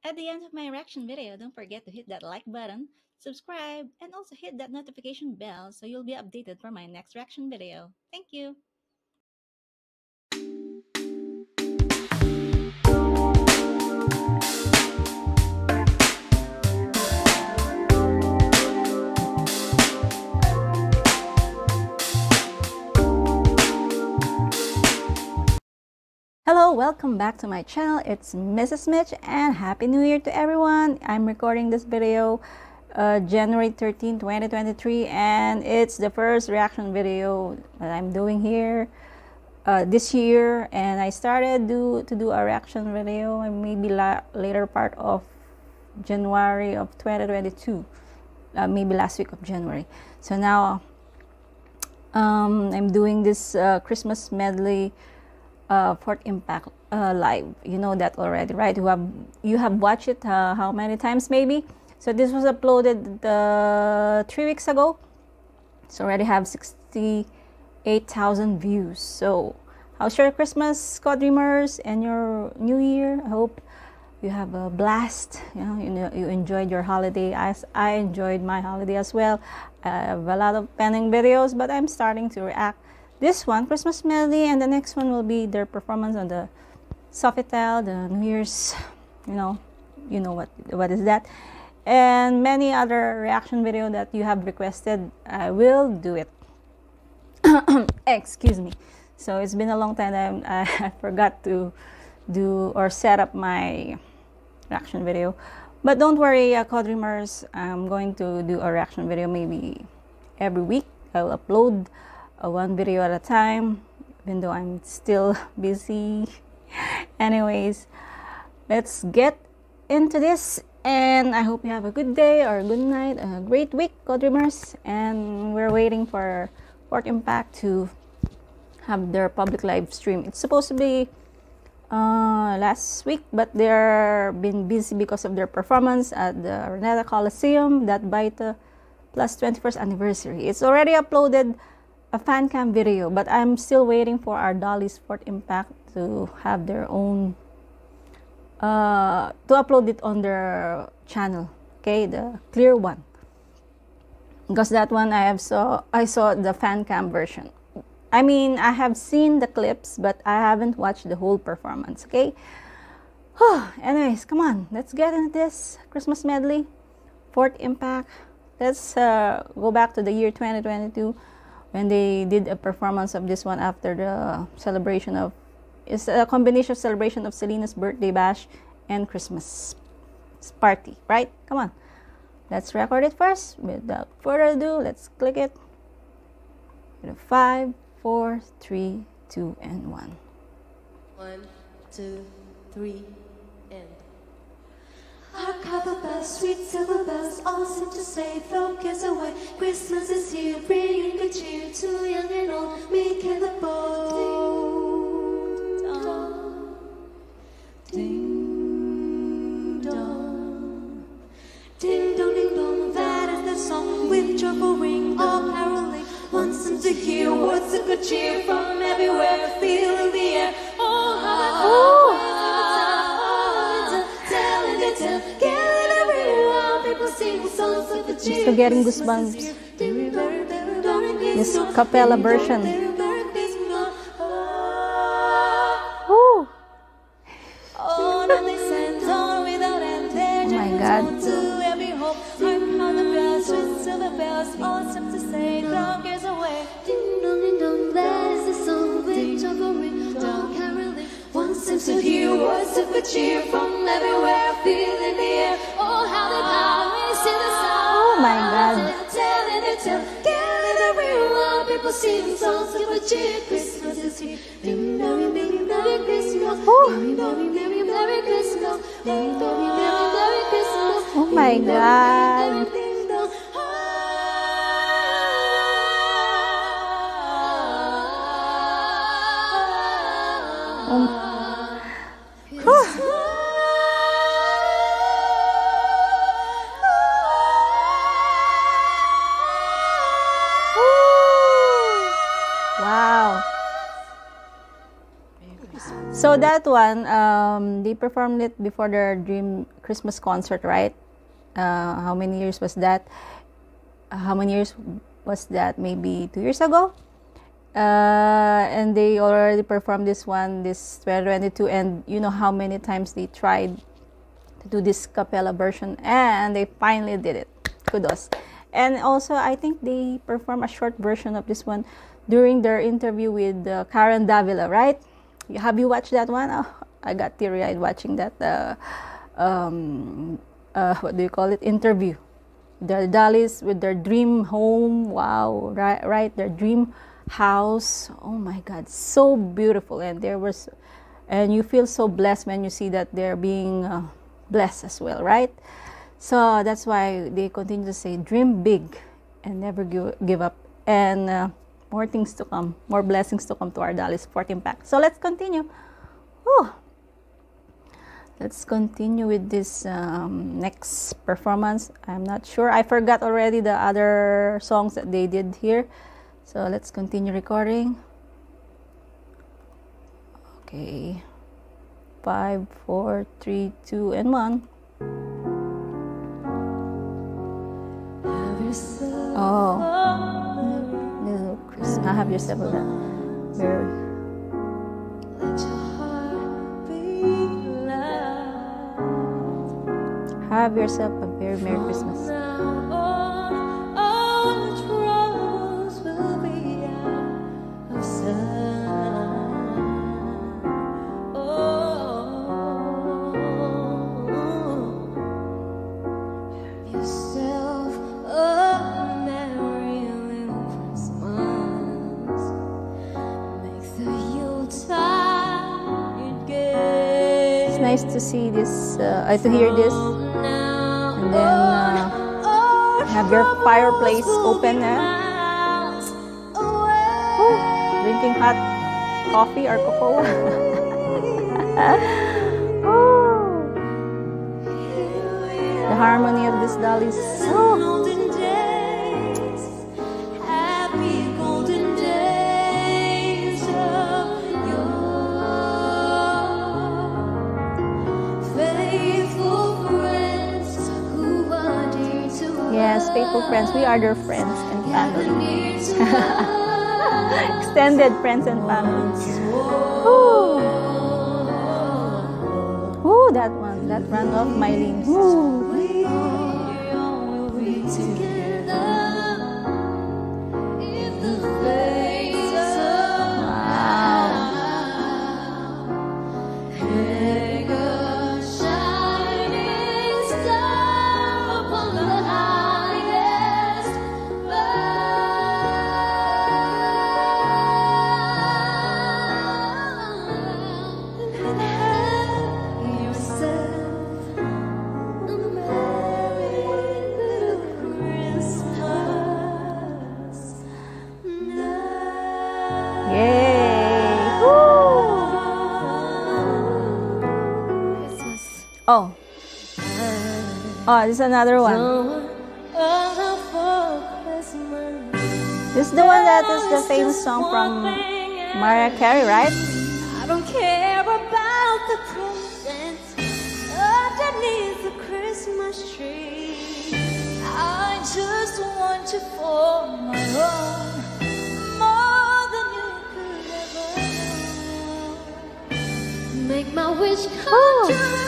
At the end of my reaction video, don't forget to hit that like button, subscribe, and also hit that notification bell so you'll be updated for my next reaction video. Thank you! Hello, welcome back to my channel. It's Mrs. Mitch and Happy New Year to everyone. I'm recording this video January 13, 2023, and it's the first reaction video that I'm doing here this year. And I started to do a reaction video maybe later part of January of 2022, maybe last week of January. So now I'm doing this Christmas medley Fort Impact live. You know that already, right? You have watched it how many times maybe? So this was uploaded 3 weeks ago. It's already have 68,000 views. So how's your Christmas, co-dreamers, and your New Year? I hope you have a blast. You enjoyed your holiday as I enjoyed my holiday as well. I have a lot of pending videos, but I'm starting to react. This one, Christmas Medley, and the next one will be their performance on the Sofitel, the New Year's, you know what is that, and many other reaction video that you have requested. I will do it. Excuse me. So it's been a long time that I forgot to do or set up my reaction video, but don't worry, co-dreamers, I'm going to do a reaction video maybe every week. I will upload one video at a time, even though I'm still busy. Anyways, let's get into this, and I hope you have a good day or a good night, a great week, co-dreamers. And we're waiting for Fort Impact to have their public live stream. It's supposed to be last week, but they're been busy because of their performance at the Renata Coliseum, that Baita Plus 21st anniversary. It's already uploaded a fan cam video, but I'm still waiting for our Dolly's Fort Impact to have their own to upload it on their channel, okay, the clear one, because that one I saw the fan cam version. I mean, I have seen the clips, but I haven't watched the whole performance, okay. Anyways, come on, let's get into this Christmas medley, Fort Impact. Let's go back to the year 2022 when they did a performance of this one after the celebration of, it's a combination of celebration of Selena's birthday bash and Christmas party, right? Come on, let's record it first. Without further ado, let's click it. 5, 4, 3, 2, and 1. 1, 2, 3, and our copper bells, sweet silver bells, all seem to say, throw cares away. Christmas is here, bringing good cheer to young and old, meek and the bold. Ding dong, ding dong, ding dong. That is the song with joyful ring, all caroling. One seems to hear words of good cheer from everywhere, feeling the air. Oh, how I'm still getting goosebumps. This cappella version. Woo. Oh my God. One seems to hear words of good cheer from everywhere, feeling the air. Oh, how the power sing the sound. Oh my God. Gathering everyone, people sing songs of good cheer. Christmas is here. Ding dong, ding, Merry Christmas. Ding dong, ding, Merry Christmas. Ding dong, ding, Merry Christmas. Oh my God. So that one, they performed it before their dream Christmas concert, right? How many years was that? Maybe 2 years ago. And they already performed this one, this 2022, and you know how many times they tried to do this cappella version, and they finally did it. Kudos. And also, I think they performed a short version of this one during their interview with Karen Davila, right? Have you watched that one? Oh, I got teary-eyed watching that. What do you call it? Interview. The Dollies with their dream home. Wow, right? Their dream house. Oh my God, so beautiful. And you feel so blessed when you see that they're being blessed as well, right? So that's why they continue to say, dream big and never give up. And more things to come, more blessings to come to our Dollies 14 pack. So let's continue. Let's continue with this next performance. I'm not sure. I forgot already the other songs that they did here. So let's continue recording. Okay. 5, 4, 3, 2, and 1. Oh. Little Chris. Have yourself a very. Have yourself a very Merry Christmas. Nice to see this, to hear this, and then have your fireplace open, drinking hot coffee or cocoa. The harmony of this Dollies. Yes, faithful friends. We are their friends and family. Extended friends and family. Ooh. Ooh, that one. That run of Mylene. Ooh. Oh, this is another one. This is the one that is the famous song from Mariah Carey, right? I don't care about the presents underneath the Christmas tree. I just want you for my own, more than you could ever know. Make my wish come true.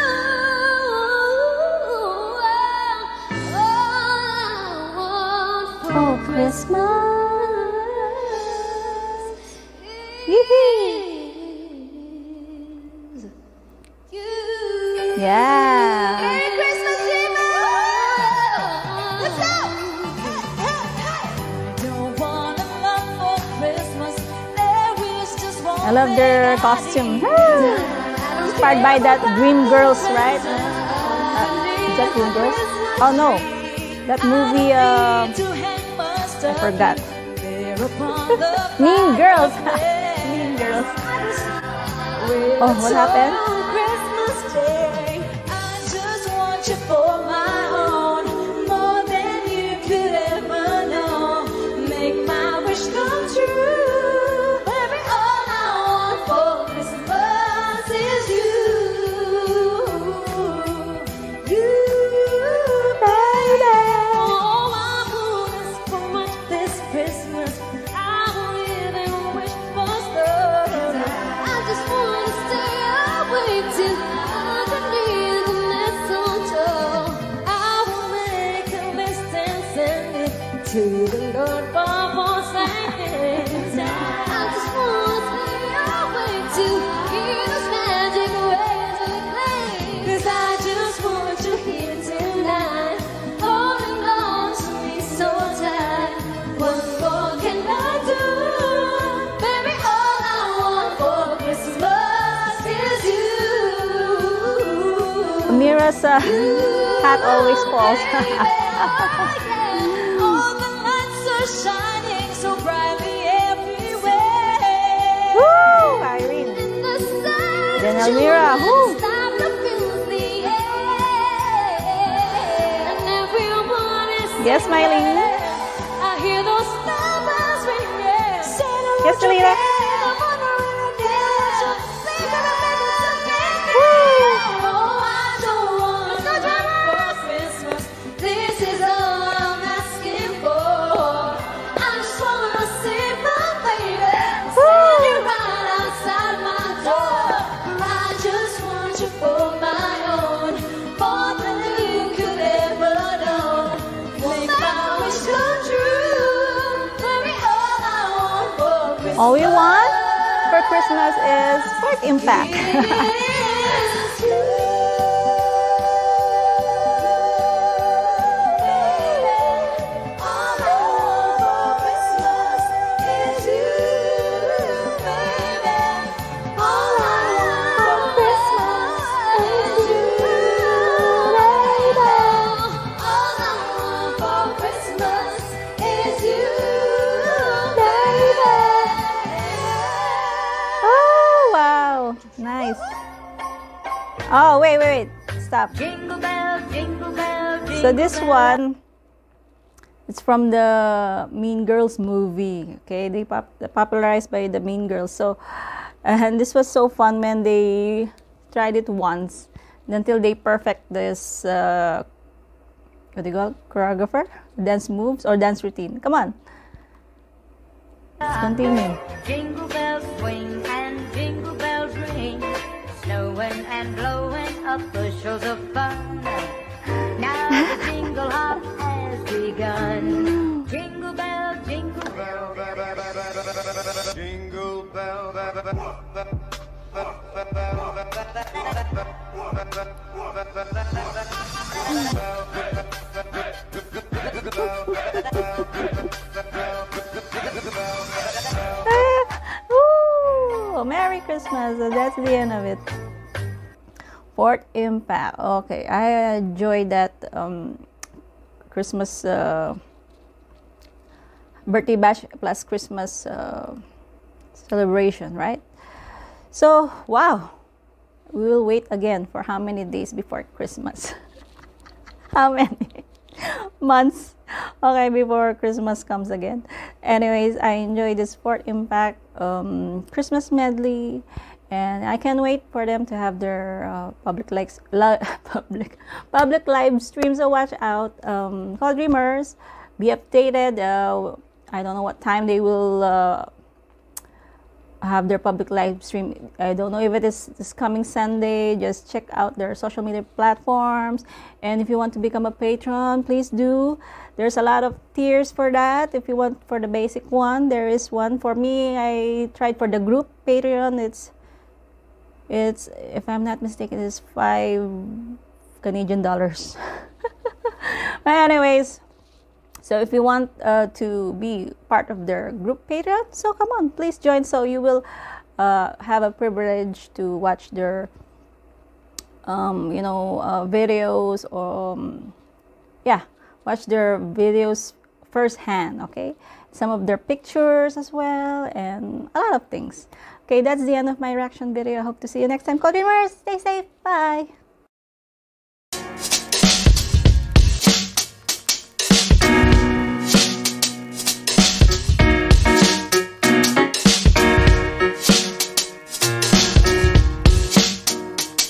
For Christmas is you. Yeah. Merry Christmas, people! Let's go! Don't want a lot for Christmas. There is just one. I love their costume. Inspired by that Dream Girls, right? Is that Dream Girls? Oh no, that movie. I forgot. Mean Girls. Mean Girls. Oh, what happened? Christmas Day, I just want you for my own, more than you could ever know. Make my wish come true. Baby, all I want for Christmas. Elmira's hat always falls. All the lights are shining so brightly everywhere. Woo! Irene. In the sun, Then Elmira. Woo! laughter fills the air. And everyone is Yes, Miley. I hear those stars ring, yeah. Yes, Alira. All we want for Christmas is Sport Impact. Nice. Oh, wait. Stop. Jingle bell, jingle bell, jingle So this one, it's from the Mean Girls movie. Okay, they popularized by the Mean Girls. So, and this was so fun when they tried it once until they perfect this what do you call it? Choreographer, dance moves or dance routine. Come on. Let's continue. Jingle bells swing and jingle bells ring, snowing and blowing up bushels of fun. Now the jingle hop has begun. Jingle bell, jingle bell, jingle bell. Merry Christmas. So that's the end of it. Sport Impact. Okay, I enjoyed that Christmas birthday bash plus Christmas celebration, right? So, wow. We will wait again for how many days before Christmas? How many months? Okay, before Christmas comes again. Anyways, I enjoyed the Sport Impact Christmas medley, and I can't wait for them to have their public live streams. So watch out, Call Dreamers. Be updated. I don't know what time they will have their public live stream. I don't know if it is this coming Sunday. Just check out their social media platforms, and if you want to become a patron, please do. There's a lot of tiers for that. If you want for the basic one, there is one. For me, I tried for the group Patreon. It's if I'm not mistaken, it's $5 Canadian. But anyways, so if you want to be part of their group Patreon, so come on, please join. So you will have a privilege to watch their videos, or watch their videos firsthand. Okay, some of their pictures as well, and a lot of things. Okay, that's the end of my reaction video. I hope to see you next time. Call Dreamers, stay safe.